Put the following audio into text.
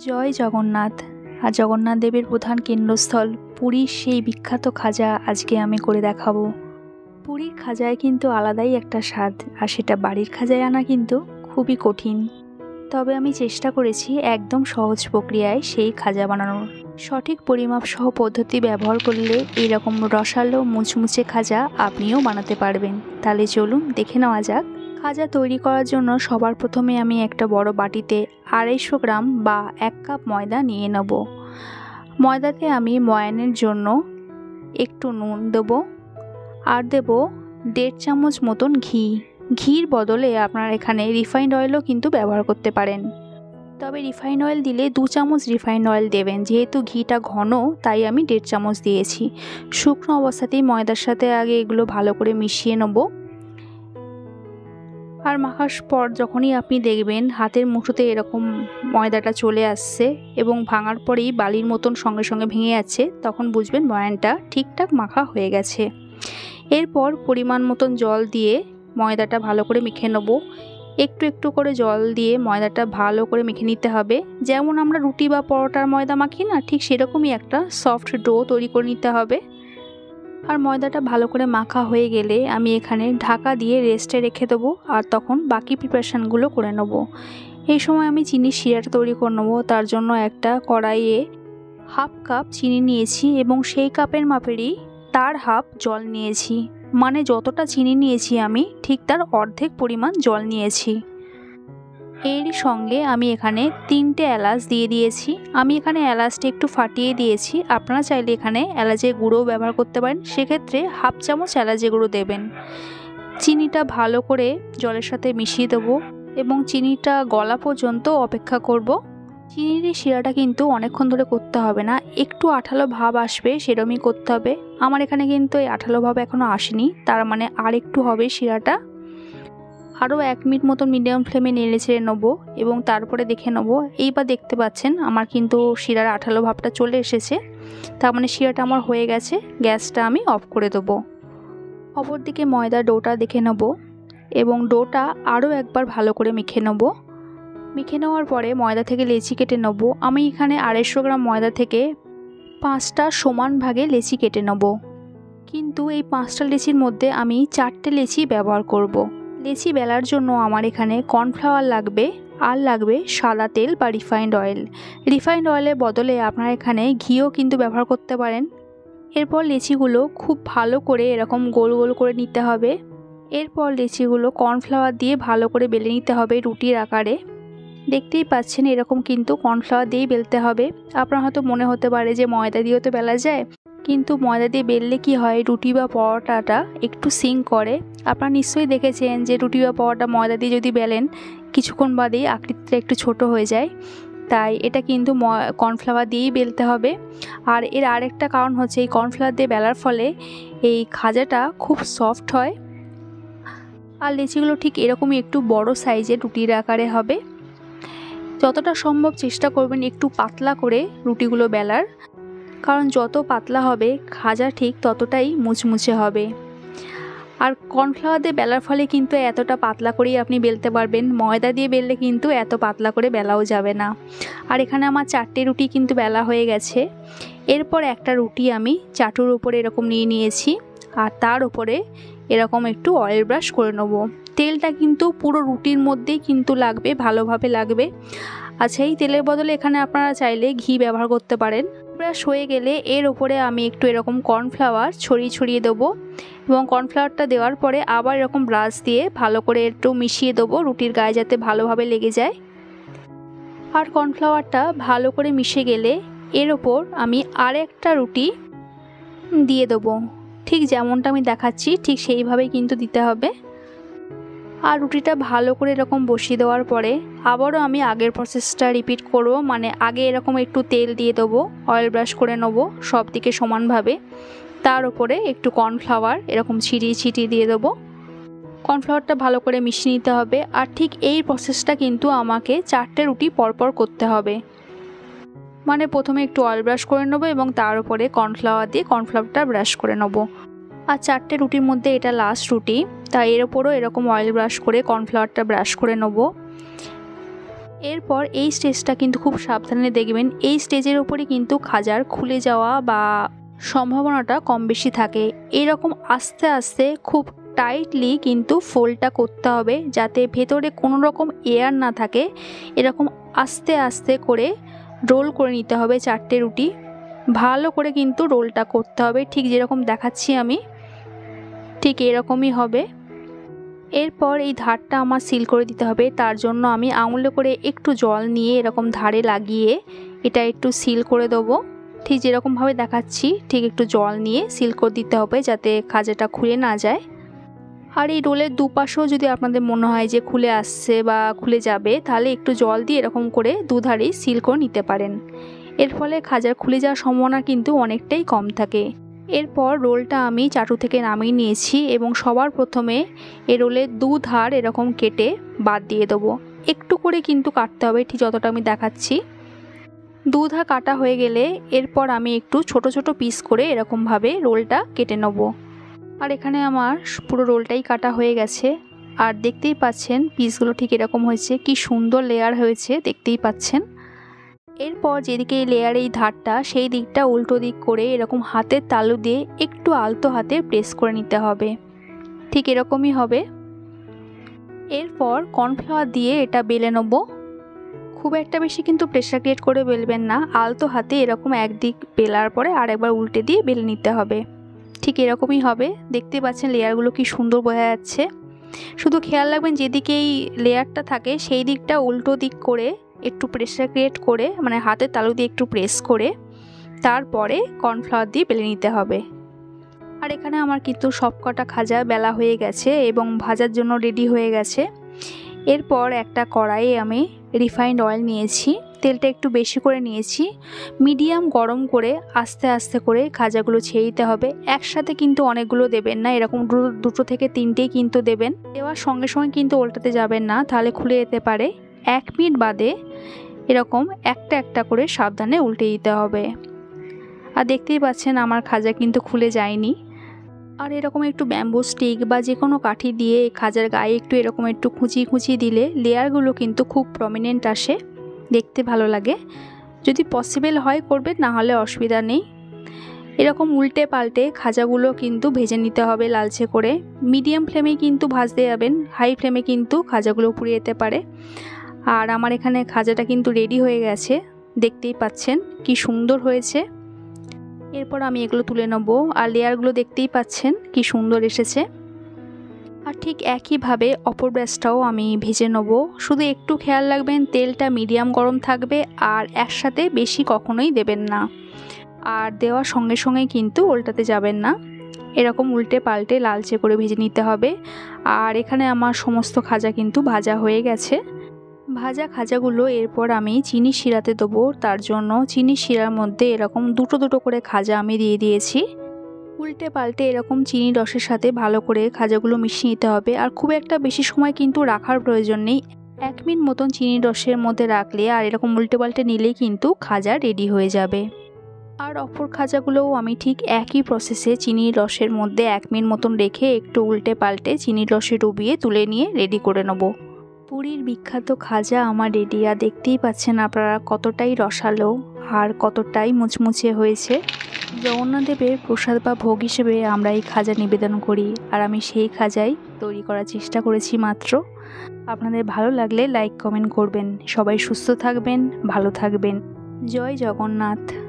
জয় জগন্নাথ। আর জগন্নাথ দেবের প্রধান কেন্দ্রস্থল পুরীর সেই বিখ্যাত খাজা আজকে আমি করে দেখাবো। পুরীর খাজায় কিন্তু আলাদাই একটা স্বাদ, আর সেটা বাড়ির খাজায় আনা কিন্তু খুবই কঠিন। তবে আমি চেষ্টা করেছি একদম সহজ প্রক্রিয়ায় সেই খাজা বানানোর। সঠিক পরিমাপ সহ পদ্ধতি ব্যবহার করলে এইরকম রসালো মুচমুচে খাজা আপনিও বানাতে পারবেন। তাহলে চলুন দেখে নেওয়া যাক। খাজা তৈরি করার জন্য সবার প্রথমে আমি একটা বড় বাটিতে 250 গ্রাম বা 1 কাপ ময়দা নিয়ে নেব। ময়দাতে আমি ময়ানের জন্য একটু নুন দেব, আর দেব 1.5 চামচ মতন ঘি। ঘির বদলে আপনারা এখানে রিফাইন্ড অয়েলও কিন্তু ব্যবহার করতে পারেন, তবে রিফাইন্ড অয়েল দিলে 2 চামচ রিফাইন্ড অয়েল দেবেন। যেহেতু ঘিটা ঘন তাই আমি 1.5 চামচ দিয়েছি। শুকনো অবস্থাতেই ময়দার সাথে আগে এগুলো ভালো করে মিশিয়ে নেব। আর মাখার পর যখনই আপনি দেখবেন হাতের মুঠোতে এরকম ময়দাটা চলে আসছে এবং ভাঙার পরেই বালির মতন সঙ্গে সঙ্গে ভেঙে যাচ্ছে, তখন বুঝবেন ময়ানটা ঠিকঠাক মাখা হয়ে গেছে। এরপর পরিমাণ মতন জল দিয়ে ময়দাটা ভালো করে মেখে নেব। একটু একটু করে জল দিয়ে ময়দাটা ভালো করে মেখে নিতে হবে। যেমন আমরা রুটি বা পরোটার ময়দা মাখি না, ঠিক সেরকমই একটা সফট ডো তৈরি করে নিতে হবে। আর ময়দাটা ভালো করে মাখা হয়ে গেলে আমি এখানে ঢাকা দিয়ে রেস্টে রেখে দেবো, আর তখন বাকি প্রিপারেশানগুলো করে নেব। এই সময় আমি চিনির শিরাটা তৈরি করে নেবো। তার জন্য একটা কড়াইয়ে 1/2 কাপ চিনি নিয়েছি এবং সেই কাপের মাপেরই তার হাফ জল নিয়েছি। মানে যতটা চিনি নিয়েছি আমি ঠিক তার অর্ধেক পরিমাণ জল নিয়েছি। এরই সঙ্গে আমি এখানে 3টে এলাচ দিয়ে দিয়েছি। আমি এখানে এলাচটা একটু ফাটিয়ে দিয়েছি, আপনারা চাইলে এখানে এলাচের গুঁড়োও ব্যবহার করতে পারেন। সেক্ষেত্রে 1/2 চামচ এলাচের গুঁড়ো দেবেন। চিনিটা ভালো করে জলের সাথে মিশিয়ে দেবো এবং চিনিটা গলা পর্যন্ত অপেক্ষা করব। চিনির এই শিরাটা কিন্তু অনেকক্ষণ ধরে করতে হবে না, একটু আঠালো ভাব আসবে সেরকমই করতে হবে। আমার এখানে কিন্তু এই আঠালো ভাব এখনও আসেনি, তার মানে আর একটু হবে শিরাটা। আরও 1 মিনিট মতন মিডিয়াম ফ্লেমে নেড়ে ছেড়ে নেবো এবং তারপরে দেখে নেবো। এইবার দেখতে পাচ্ছেন আমার কিন্তু শিরার আঠালো ভাবটা চলে এসেছে, তার মানে শিরাটা আমার হয়ে গেছে। গ্যাসটা আমি অফ করে দেবো। অপরদিকে ময়দা ডোটা দেখে নেবো এবং ডোটা আরও একবার ভালো করে মেখে নেবো। মেখে নেওয়ার পরে ময়দা থেকে লেচি কেটে নেবো। আমি এখানে 250 গ্রাম ময়দা থেকে 5টা সমান ভাগে লেচি কেটে নেবো, কিন্তু এই 5টা লেচির মধ্যে আমি 4টে লেচি ব্যবহার করব। লেচি বেলার জন্য আমার এখানে কর্নফ্লাওয়ার লাগবে, আর লাগবে সাদা তেল বা রিফাইন্ড অয়েল। রিফাইন্ড অয়েলের বদলে আপনারা এখানে ঘিও কিন্তু ব্যবহার করতে পারেন। এরপর লেচিগুলো খুব ভালো করে এরকম গোল গোল করে নিতে হবে। এরপর লেচিগুলো কর্নফ্লাওয়ার দিয়ে ভালো করে বেলে নিতে হবে রুটির আকারে। দেখতেই পাচ্ছেন এরকম কিন্তু কর্নফ্লাওয়ার দিয়েই বেলতে হবে। আপনার হয়তো মনে হতে পারে যে ময়দা দিয়েও তো বেলা যায়, কিন্তু ময়দা দিয়ে বেললে কি হয়, রুটি বা পরোটাটা একটু সিঙ্ক করে। আপনারা নিশ্চয়ই দেখেছেন যে রুটি বা পরোটা ময়দা দিয়ে যদি বেলেন কিছুক্ষণ বাদেই আকৃতিটা একটু ছোট হয়ে যায়। তাই এটা কিন্তু কর্নফ্লাওয়ার দিয়েই বেলতে হবে। আর এর আরেকটা কারণ হচ্ছে এই কর্নফ্লাওয়ার দিয়ে বেলার ফলে এই খাজাটা খুব সফট হয়। আর লেচিগুলো ঠিক এরকমই একটু বড় সাইজের রুটির আকারে হবে। যতটা সম্ভব চেষ্টা করবেন একটু পাতলা করে রুটিগুলো বেলার, কারণ যত পাতলা হবে খাজা ঠিক ততটাই মুচমুচে হবে। আর কর্নফ্লাওয়ার দিয়ে বেলার ফলে কিন্তু এতটা পাতলা করেই আপনি বেলতে পারবেন। ময়দা দিয়ে বেললে কিন্তু এত পাতলা করে বেলাও যাবে না। আর এখানে আমার 4টে রুটি কিন্তু বেলা হয়ে গেছে। এরপর একটা রুটি আমি চাটুর উপরে এরকম নিয়ে নিয়েছি, আর তার উপরে এরকম একটু অয়েল ব্রাশ করে নেব। তেলটা কিন্তু পুরো রুটির মধ্যেই কিন্তু লাগবে, ভালোভাবে লাগবে। আচ্ছা, এই তেলের বদলে এখানে আপনারা চাইলে ঘি ব্যবহার করতে পারেন। ব্রাশ হয়ে গেলে এর ওপরে আমি একটু এরকম কর্নফ্লাওয়ার ছড়িয়ে দেবো এবং কর্নফ্লাওয়ারটা দেওয়ার পরে আবার এরকম ব্রাশ দিয়ে ভালো করে একটু মিশিয়ে দেবো রুটির গায়ে, যাতে ভালোভাবে লেগে যায়। আর কর্নফ্লাওয়ারটা ভালো করে মিশে গেলে এর ওপর আমি আরেকটা রুটি দিয়ে দেবো। ঠিক যেমনটা আমি দেখাচ্ছি ঠিক সেইভাবেই কিন্তু দিতে হবে। আর রুটিটা ভালো করে এরকম বসিয়ে দেওয়ার পরে আবারও আমি আগের প্রসেসটা রিপিট করব। মানে আগে এরকম একটু তেল দিয়ে দেবো, অয়েল ব্রাশ করে নেবো সব দিকে সমানভাবে। তার উপরে একটু কর্নফ্লাওয়ার এরকম ছিটিয়ে দিয়ে দেবো। কর্নফ্লাওয়ারটা ভালো করে মিশিয়ে নিতে হবে। আর ঠিক এই প্রসেসটা কিন্তু আমাকে 4টে রুটি পরপর করতে হবে। মানে প্রথমে একটু অয়েল ব্রাশ করে নেবো এবং তার উপরে কর্নফ্লাওয়ার দিয়ে কর্নফ্লাওয়ারটা ব্রাশ করে নেবো। আর 4টে রুটির মধ্যে এটা লাস্ট রুটি, তাই এর ওপরও এরকম অয়েল ব্রাশ করে কর্নফ্লাওয়ারটা ব্রাশ করে নেব। এরপর এই স্টেজটা কিন্তু খুব সাবধানে দেখবেন, এই স্টেজের ওপরে কিন্তু খাজার খুলে যাওয়া বা সম্ভাবনাটা কম বেশি থাকে। এরকম আস্তে আস্তে খুব টাইটলি কিন্তু ফোল্ডটা করতে হবে, যাতে ভেতরে কোনো রকম এয়ার না থাকে। এরকম আস্তে আস্তে করে রোল করে নিতে হবে 4টে রুটি। ভালো করে কিন্তু রোলটা করতে হবে, ঠিক যেরকম দেখাচ্ছি আমি ঠিক এরকমই হবে। এরপর এই ধারটা আমার সিল করে দিতে হবে, তার জন্য আমি আঙুলে করে একটু জল নিয়ে এরকম ধারে লাগিয়ে এটা একটু সিল করে দেবো। ঠিক যেরকমভাবে দেখাচ্ছি ঠিক একটু জল নিয়ে সিল করে দিতে হবে, যাতে খাজাটা খুলে না যায়। আর এই রোলের দুপাশেও যদি আপনাদের মনে হয় যে খুলে আসছে বা খুলে যাবে, তাহলে একটু জল দিয়ে এরকম করে দুধারেই সিল করে নিতে পারেন। এর ফলে খাজার খুলে যাওয়ার সম্ভাবনা কিন্তু অনেকটাই কম থাকে। এরপর রোলটা আমি চাটু থেকে নামিয়ে নিয়েছি এবং সবার প্রথমে এই রোলের দুধার এরকম কেটে বাদ দিয়ে দেবো। একটু করে কিন্তু কাটতে হবে, ঠিক যতটা আমি দেখাচ্ছি। দুধার কাটা হয়ে গেলে এরপর আমি একটু ছোট ছোট পিস করে এরকমভাবে রোলটা কেটে নেব। আর এখানে আমার পুরো রোলটাই কাটা হয়ে গেছে। আর দেখতেই পাচ্ছেন পিসগুলো ঠিক এরকম হয়েছে, কি সুন্দর লেয়ার হয়েছে দেখতেই পাচ্ছেন। এরপর যেদিকে লেয়ার এই ধারটা, সেই দিকটা উল্টো দিক করে এরকম হাতের তালু দিয়ে একটু আলতো হাতে প্রেস করে নিতে হবে, ঠিক এরকমই হবে। এরপর কর্নফ্লাওয়ার দিয়ে এটা বেলে নেব। খুব একটা বেশি কিন্তু প্রেসার ক্রিয়েট করে বেলবেন না, আলতো হাতে এরকম একদিক বেলার পরে আরেকবার উল্টে দিয়ে বেলে নিতে হবে, ঠিক এরকমই হবে। দেখতে পাচ্ছেন লেয়ারগুলো কি সুন্দর বোঝা যাচ্ছে। শুধু খেয়াল রাখবেন যেদিকে এই লেয়ারটা থাকে সেই দিকটা উল্টো দিক করে একটু প্রেসার ক্রিয়েট করে, মানে হাতের তালু দিয়ে একটু প্রেস করে তারপরে কর্নফ্লাওয়ার দিয়ে বেলে নিতে হবে। আর এখানে আমার কিন্তু সবকটা খাজা বেলা হয়ে গেছে এবং ভাজার জন্য রেডি হয়ে গেছে। এরপর একটা কড়াইয়ে আমি রিফাইন্ড অয়েল নিয়েছি, তেলটা একটু বেশি করে নিয়েছি। মিডিয়াম গরম করে আস্তে আস্তে করে খাজাগুলো ছেড়ে দিতে হবে। একসাথে কিন্তু অনেকগুলো দেবেন না, এরকম দুটো থেকে তিনটেই কিন্তু দেবেন। দেওয়ার সঙ্গে সঙ্গে কিন্তু উল্টাতে যাবেন না, তাহলে খুলে যেতে পারে। 1 মিনিট বাদে এরকম একটা একটা করে সাবধানে উল্টে দিতে হবে। আর দেখতেই পাচ্ছেন আমার খাজা কিন্তু খুলে যায়নি। আর এরকম একটু ব্যাম্বু স্টিক বা যে কোনো কাঠি দিয়ে খাজার গায়ে একটু এরকম একটু খুঁচিয়ে খুঁচিয়ে দিলে লেয়ারগুলো কিন্তু খুব প্রমিনেন্ট আসে, দেখতে ভালো লাগে। যদি পসিবল হয় করবেন, না হলে অসুবিধা নেই। এরকম উল্টে পাল্টে খাজাগুলো কিন্তু ভেজে নিতে হবে লালচে করে। মিডিয়াম ফ্লেমে কিন্তু ভাজতে যাবেন, হাই ফ্লেমে কিন্তু খাজাগুলো পুড়ে যেতে পারে। আর আমার এখানে খাজাটা কিন্তু রেডি হয়ে গেছে, দেখতেই পাচ্ছেন কি সুন্দর হয়েছে। এরপর আমি এগুলো তুলে নেব। আর লেয়ারগুলো দেখতেই পাচ্ছেন কি সুন্দর এসেছে। আর ঠিক একইভাবে অপর ব্যাচটাও আমি ভেজে নেব। শুধু একটু খেয়াল রাখবেন তেলটা মিডিয়াম গরম থাকবে, আর একসাথে বেশি কখনোই দেবেন না। আর দেওয়ার সঙ্গে সঙ্গে কিন্তু উল্টাতে যাবেন না, এরকম উল্টে পাল্টে লালচে করে ভেজে নিতে হবে। আর এখানে আমার সমস্ত খাজা কিন্তু ভাজা হয়ে গেছে। ভাজা খাজাগুলো এরপর আমি চিনি শিরাতে দেবো, তার জন্য চিনি শিরার মধ্যে এরকম দুটো দুটো করে খাজা আমি দিয়ে দিয়েছি। উল্টে পাল্টে এরকম চিনি রসের সাথে ভালো করে খাজাগুলো মিশিয়ে নিতে হবে। আর খুব একটা বেশি সময় কিন্তু রাখার প্রয়োজন নেই, 1 মিনিট মতন চিনি রসের মধ্যে রাখলে আর এরকম উল্টে পাল্টে নিলেই কিন্তু খাজা রেডি হয়ে যাবে। আর অপর খাজাগুলোও আমি ঠিক একই প্রসেসে চিনির রসের মধ্যে 1 মিনিট মতন রেখে একটু উল্টে পাল্টে চিনির রসে ডুবিয়ে তুলে নিয়ে রেডি করে নেব। পুরীর বিখ্যাত খাজা আমার রেডি। আর দেখতেই পাচ্ছেন আপনারা কতটাই রসালো আর কতটাই মুচমুচে হয়েছে। জগন্নাথদেবের প্রসাদ বা ভোগ হিসেবে আমরা এই খাজা নিবেদন করি, আর আমি সেই খাজাই তৈরি করার চেষ্টা করেছি মাত্র। আপনাদের ভালো লাগলে লাইক কমেন্ট করবেন। সবাই সুস্থ থাকবেন, ভালো থাকবেন। জয় জগন্নাথ।